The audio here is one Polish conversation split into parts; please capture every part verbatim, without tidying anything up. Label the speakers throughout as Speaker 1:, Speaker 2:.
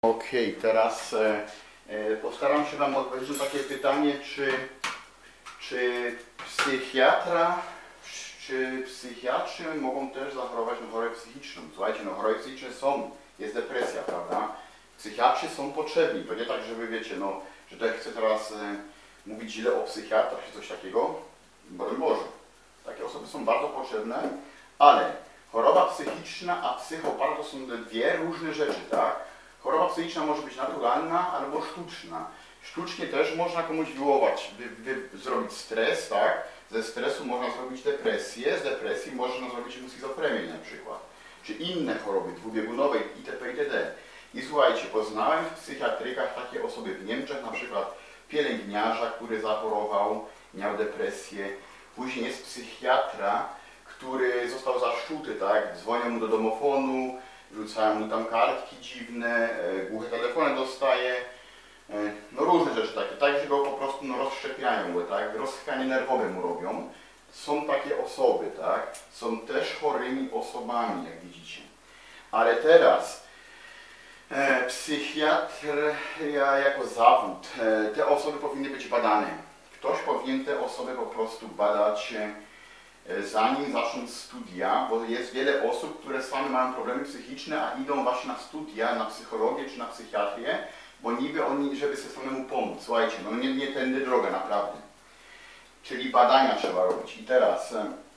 Speaker 1: Okej, okay, teraz e, e, postaram się Wam odpowiedzieć na takie pytanie, czy, czy psychiatra, czy psychiatrzy mogą też zachorować na chorobę psychiczną. Słuchajcie, no choroby psychiczne są, jest depresja, prawda? Psychiatrzy są potrzebni, to nie tak, że Wy wiecie, no, że to ja chcę teraz e, mówić źle o psychiatrach czy coś takiego, broń Boże. Takie osoby są bardzo potrzebne, ale choroba psychiczna a psychopata to są dwie różne rzeczy, tak? Choroba psychiczna może być naturalna albo sztuczna. Sztucznie też można komuś wywołać, wy, wy, zrobić stres, tak? Ze stresu można zrobić depresję, z depresji można zrobić schizofrenię na przykład. Czy inne choroby dwubiegunowe itp. itd. I słuchajcie, poznałem w psychiatrykach takie osoby w Niemczech, na przykład pielęgniarza, który zachorował, miał depresję. Później jest psychiatra, który został zaszczuty, tak? Dzwonią mu do domofonu, rzucają mu tam kartki dziwne, e, głuche telefony dostaje, e, no różne rzeczy takie, tak, że go po prostu no, rozszczepiają go, tak? Rozchwianie nerwowe mu robią. Są takie osoby, tak? Są też chorymi osobami, jak widzicie. Ale teraz e, psychiatria jako zawód, e, te osoby powinny być badane. Ktoś powinien te osoby po prostu badać, zanim zaczną studia, bo jest wiele osób, które same mają problemy psychiczne, a idą właśnie na studia, na psychologię czy na psychiatrię, bo niby oni, żeby sobie samemu pomóc. Słuchajcie, no nie, nie tędy droga, naprawdę. Czyli badania trzeba robić. I teraz,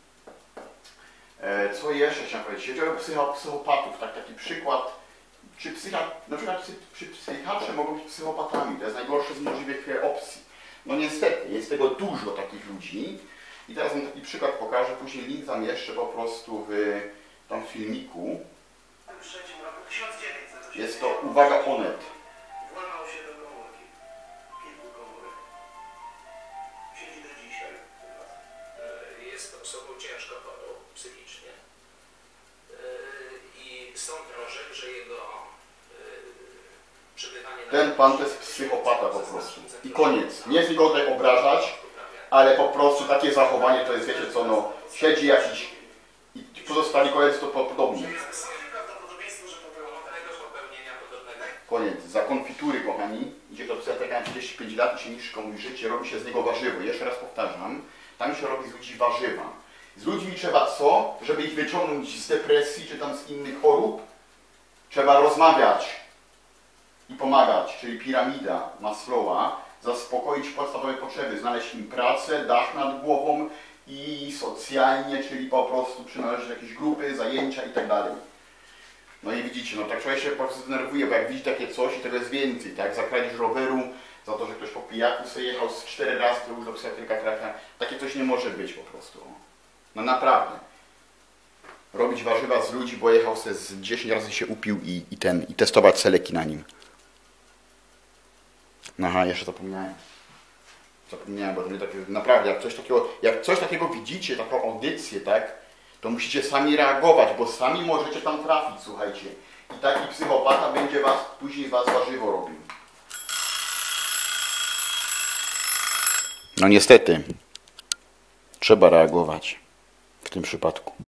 Speaker 1: e, co jeszcze chciałem powiedzieć? Jeżeli chodzi o psychopatów, tak, taki przykład, czy psychiat, na przykład przy psychiatrze mogą być psychopatami, to jest najgorsze z możliwych opcji. No niestety, jest tego dużo takich ludzi. I teraz wam taki przykład pokażę, później link zamieszczę po prostu w tam filmiku. Jest to, uwaga, Onet.
Speaker 2: Włamał się do komórki. Kilku komórek. Siedzi do dzisiaj. Jest osobą ciężko chorą psychicznie. I sąd orzekł, że jego przebywanie...
Speaker 1: Ten pan to jest psychopata po prostu. I koniec. Nie chcę go tutaj obrażać, ale po prostu takie zachowanie to jest, wiecie co, no, siedzi jakiś i pozostali koledzy to podobnie. Koniec. Za konfitury, kochani, idzie do psychiatryka na trzydzieści pięć lat i się niszczy komuś życie, robi się z niego warzywo. Jeszcze raz powtarzam, tam się robi z ludzi warzywa. Z ludźmi trzeba co? Żeby ich wyciągnąć z depresji czy tam z innych chorób, trzeba rozmawiać i pomagać, czyli piramida Maslowa. Zaspokoić podstawowe potrzeby, znaleźć im pracę, dach nad głową i socjalnie, czyli po prostu przynależeć do jakiejś grupy, zajęcia i tak dalej. No i widzicie, no tak człowiek się po prostu denerwuje, bo jak widzi takie coś i tego jest więcej, tak? Za kradzież roweru, za to, że ktoś po pijaku sobie jechał z cztery razy, to już do psychiatryka trafia. Takie coś nie może być po prostu. No naprawdę. Robić warzywa z ludzi, bo jechał sobie z dziesięć razy się upił i, i ten, i testować seleki na nim. Aha, jeszcze zapomniałem. Zapomniałem, bo to mnie tak, naprawdę, jak coś takiego, jak coś takiego widzicie, taką audycję, tak, to musicie sami reagować, bo sami możecie tam trafić, słuchajcie. I taki psychopata będzie was, później z was warzywo robił. No niestety, trzeba reagować w tym przypadku.